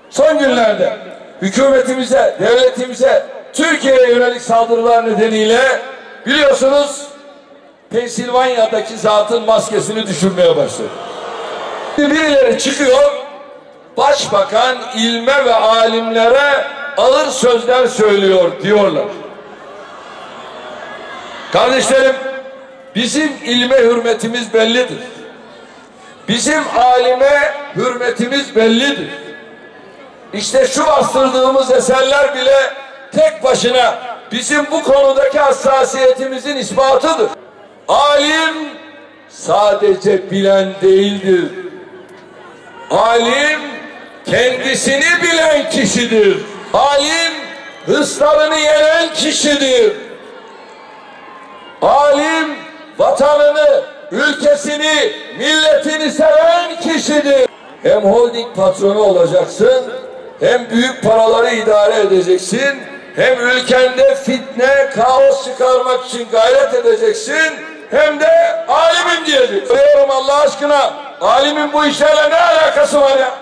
Son günlerde hükümetimize, devletimize, Türkiye'ye yönelik saldırılar nedeniyle biliyorsunuz Pensilvanya'daki zatın maskesini düşürmeye başladı. Birileri çıkıyor, başbakan ilme ve alimlere ağır sözler söylüyor diyorlar. Kardeşlerim, bizim ilme hürmetimiz bellidir. Bizim alime hürmetimiz bellidir. İşte şu bastırdığımız eserler bile tek başına bizim bu konudaki hassasiyetimizin ispatıdır. Alim sadece bilen değildir. Alim kendisini bilen kişidir. Alim hırslarını yenen kişidir. Alim vatanını, ülkesini, milletini seven kişidir. Hem holding patronu olacaksın, hem büyük paraları idare edeceksin, hem ülkende fitne, kaos çıkarmak için gayret edeceksin, hem de alimim diyeceksin. Diyorum Allah aşkına, alimin bu işlerle ne alakası var ya?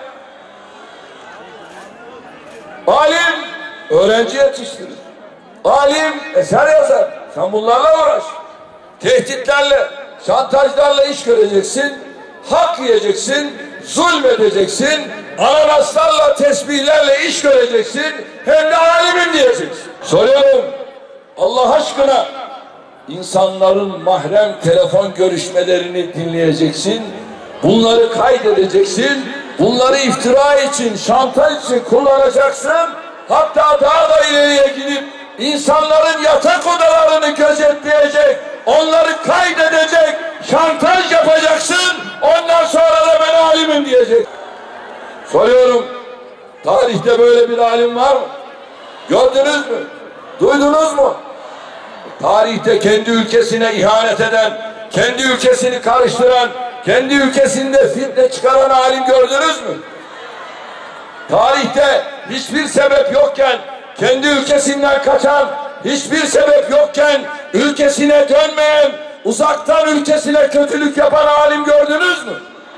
Alim öğrenci yetiştirir. Alim eser yazar. Sen bunlarla uğraş. Tehditlerle, şantajlarla iş göreceksin, hak yiyeceksin, zulmedeceksin, ananaslarla, tesbihlerle iş göreceksin, hem de alimim diyeceksin. Soruyorum, Allah aşkına insanların mahrem telefon görüşmelerini dinleyeceksin, bunları kaydedeceksin, bunları iftira için, şantaj için kullanacaksın, hatta daha da ileriye gidip insanların yatak odalarını gözetleyecek, onları kaydedecek, şantaj yapacaksın, ondan sonra da ben alimim diyecek. Soruyorum, tarihte böyle bir alim var mı? Gördünüz mü? Duydunuz mu? Tarihte kendi ülkesine ihanet eden, kendi ülkesini karıştıran, kendi ülkesinde fitne çıkaran alim gördünüz mü? Tarihte hiçbir sebep yokken kendi ülkesinden kaçan, hiçbir sebep yokken ülkesine dönmeyen, uzaktan ülkesine kötülük yapan alim gördünüz mü?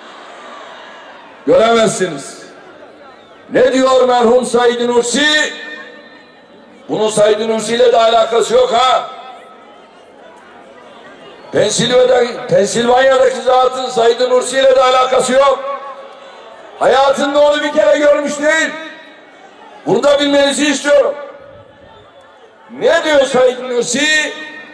Göremezsiniz. Ne diyor merhum Said Nursi? Bunun Said Nursi ile de alakası yok ha. Pensilvanya'daki zatın Said Nursi ile de alakası yok. Hayatında onu bir kere görmüş değil. Bunu da bilmenizi istiyorum. Ne diyor Said Nursi?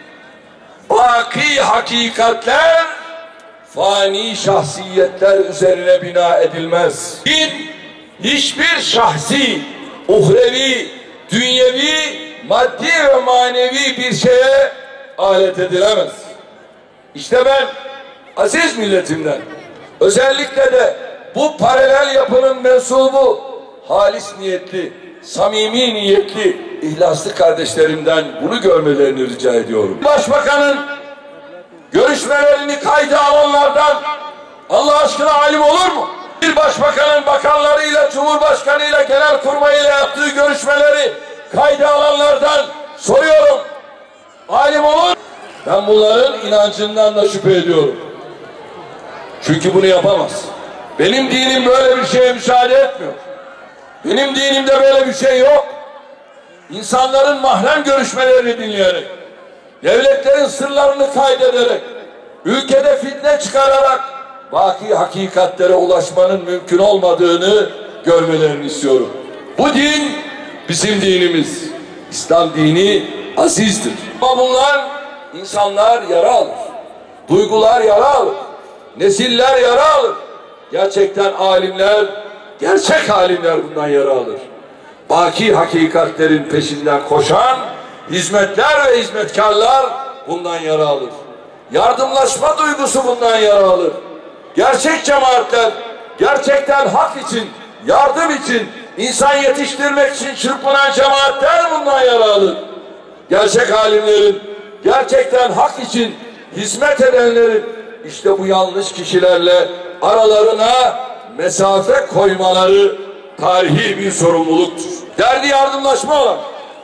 Baki hakikatler fani şahsiyetler üzerine bina edilmez. Din hiçbir şahsi, uhrevi, dünyevi, maddi ve manevi bir şeye alet edilemez. İşte ben aziz milletimden, özellikle de bu paralel yapının mensubu, halis niyetli, samimi niyetli, ihlaslı kardeşlerimden bunu görmelerini rica ediyorum. Başbakanın görüşmelerini kayda alanlardan Allah aşkına alim olur mu? Bir başbakanın bakanlarıyla, cumhurbaşkanıyla, genelkurmayla yaptığı görüşmeleri kayda alanlardan soruyorum, alim olur mu? Ben bunların inancından da şüphe ediyorum. Çünkü bunu yapamaz. Benim dinim böyle bir şeye müsaade etmiyor. Benim dinimde böyle bir şey yok. İnsanların mahrem görüşmelerini dinleyerek, devletlerin sırlarını kaydederek, ülkede fitne çıkararak baki hakikatlere ulaşmanın mümkün olmadığını görmelerini istiyorum. Bu din bizim dinimiz. İslam dini azizdir. Ama bunlar insanlar yara alır. Duygular yara alır. Nesiller yara alır. Gerçekten alimler, gerçek alimler bundan yara alır. Baki hakikatlerin peşinden koşan hizmetler ve hizmetkarlar bundan yara alır. Yardımlaşma duygusu bundan yara alır. Gerçek cemaatler gerçekten hak için, yardım için, insan yetiştirmek için çırpınan cemaatler bundan yara alır. Gerçek alimlerin gerçekten hak için hizmet edenlerin işte bu yanlış kişilerle aralarına mesafe koymaları tarihi bir sorumluluktur. Derdi yardımlaşma olan,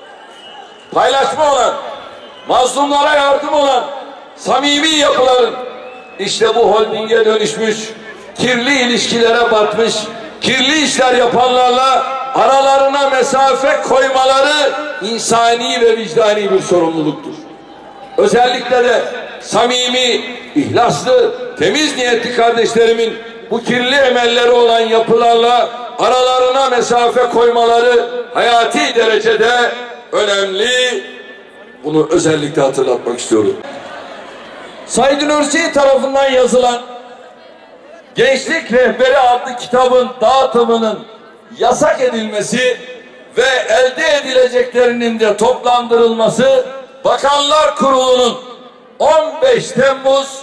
paylaşma olan, mazlumlara yardım olan samimi yapıların işte bu holdinge dönüşmüş, kirli ilişkilere batmış, kirli işler yapanlarla aralarına mesafe koymaları insani ve vicdani bir sorumluluktur. Özellikle de samimi, ihlaslı, temiz niyetli kardeşlerimin bu kirli emelleri olan yapılarla aralarına mesafe koymaları hayati derecede önemli. Bunu özellikle hatırlatmak istiyorum. Said Nursi tarafından yazılan Gençlik Rehberi adlı kitabın dağıtımının yasak edilmesi ve elde edileceklerinin de toplandırılması Bakanlar Kurulu'nun 15 Temmuz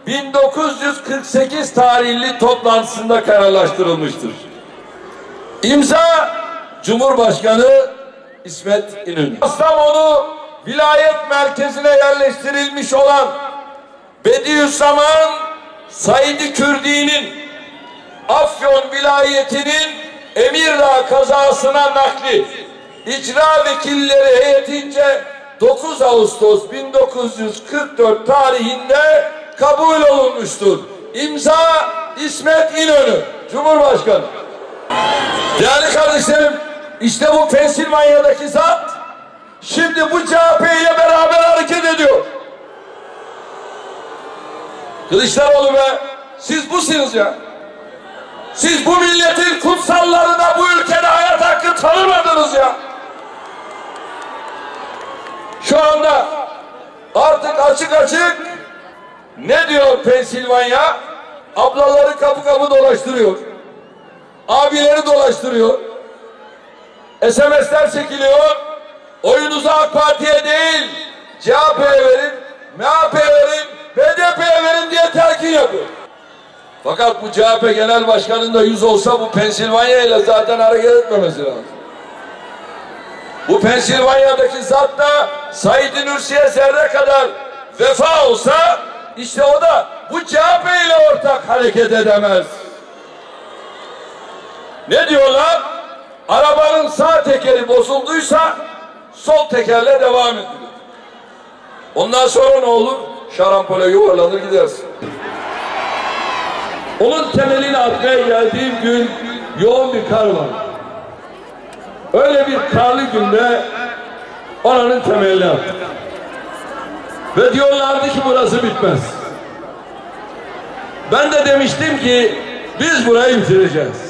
1948 tarihli toplantısında kararlaştırılmıştır. İmza Cumhurbaşkanı İsmet İnönü. Kastamonu vilayet merkezine yerleştirilmiş olan Bediüzzaman Said-i Kürdi'nin Afyon vilayetinin Emirdağ kazasına nakli icra vekilleri heyetince 9 Ağustos 1944 tarihinde kabul olunmuştur. İmza İsmet İnönü Cumhurbaşkanı. Değerli kardeşlerim, işte bu Pensilvanya'daki zat şimdi bu CHP ile beraber hareket ediyor. Kılıçdaroğlu be, siz busunuz ya. Siz bu milletin kutsallarına bu ülkede hayat hakkı tanımadınız ya. Şu anda artık açık açık ne diyor Pensilvanya? Ablaları kapı kapı dolaştırıyor. Abileri dolaştırıyor. SMS'ler çekiliyor. Oyunuzu AK Parti'ye değil CHP'ye verin, MHP'ye verin, BDP'ye verin diye telkin yapıyor. Fakat bu CHP Genel Başkanı'nda 100 olsa bu Pensilvanya ile zaten hareket etmemesi lazım. Bu Pensilvanya'daki zat da Said Nursi'ye zerre kadar vefa olsa işte o da bu CHP ile ortak hareket edemez. Ne diyorlar? Arabanın sağ tekeri bozulduysa sol tekerle devam edilir. Ondan sonra ne olur? Şarampole yuvarlanır gidersin. Onun temelini atmaya geldiğim gün yoğun bir kar var. Öyle bir karlı günde oranın temelini attık. Ve diyorlardı ki burası bitmez. Ben de demiştim ki biz burayı bitireceğiz.